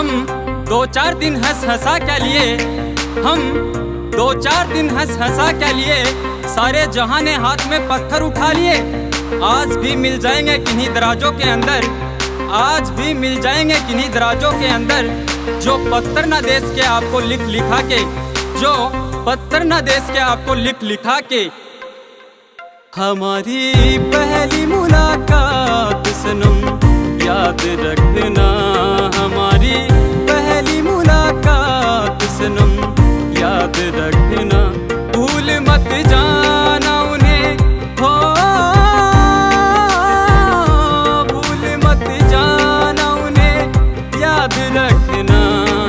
हम 2-4 दिन हंस हंसा क्या लिए, हम 2-4 दिन हंस हंसा क्या लिए, सारे जहां ने हाथ में पत्थर उठा लिए। आज भी मिल जाएंगे किन्हीं दराजों के अंदर, आज भी मिल जाएंगे किन्हीं दराजों के अंदर, जो पत्थर ना देश के आपको लिख लिखा के, जो पत्थर ना देश के आपको लिख लिखा के। हमारी पहली मुलाकात सनम याद रखना, हमारी पहली मुलाकात सनम याद रखना। भूल मत जाना उन्हें, हो भूल मत जाना उन्हें, याद रखना।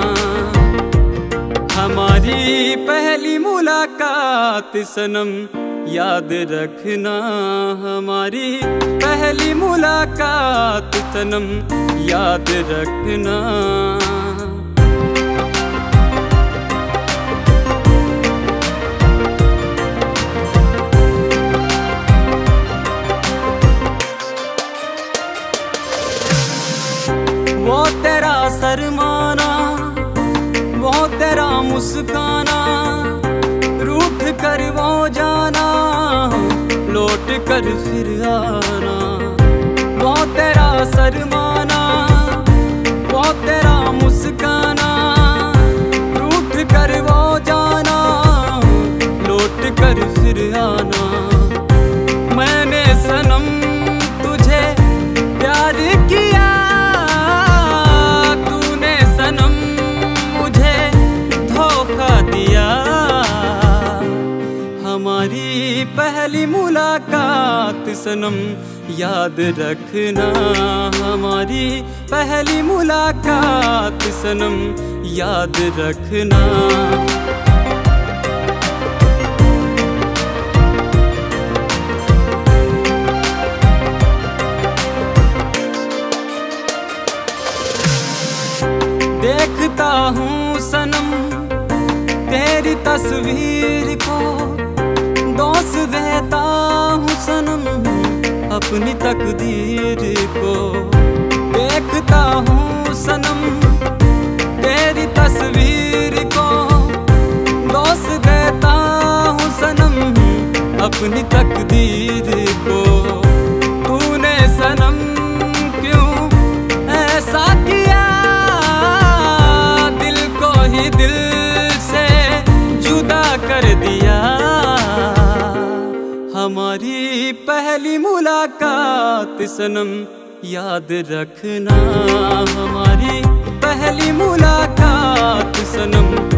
हमारी पहली मुलाकात सनम याद रखना, हमारी पहली मुलाकात सनम याद रखना। वो तेरा शर्माना, वो तेरा मुस्काना, रूठ कर वो जाना, लौट कर फिर आना। वो तेरा शर्माना, वो तेरा मुस्काना, रूठ कर वो जाना, लौट कर फिर आना। मैंने सनम तुझे प्यार किया, तूने सनम मुझे धोखा दिया। हमारी पहली मुलाकात सनम याद रखना, हमारी पहली मुलाकात सनम याद रखना। देखता हूँ सनम तेरी तस्वीर को, दोष देता हूँ सनम अपनी तकदीर को। देखता हूँ सनम तेरी तस्वीर को, दोष देता हूँ सनम अपनी तकदीर को। तूने सनम क्यों ऐसा किया, दिल को ही दिल से जुदा कर दिया। हमारी पहली मुलाकात सनम याद रखना, हमारी पहली मुलाकात सनम